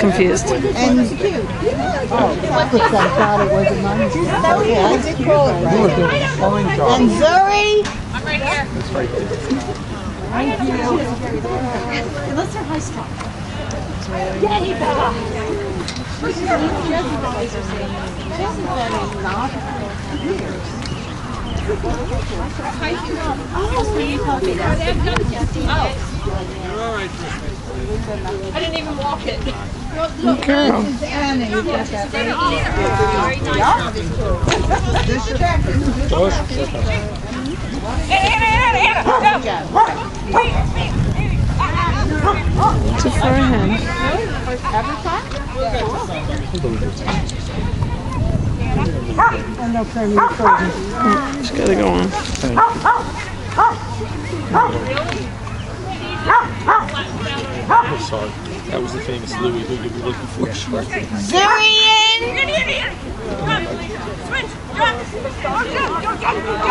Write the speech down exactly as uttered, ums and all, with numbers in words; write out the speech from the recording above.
confused. And oh, I thought it wasn't mine. Okay, I did call it right. And Zuri. I'm right here. That's right there. Thank you. Unless they're high strung. Yay, Bella! You're all right. I didn't even walk it. Okay. This is Anna. You got that right? This is Anna. Too far ahead. Just gotta go on. Oh, sorry. That was the famous Louis who you were looking for. Zurian!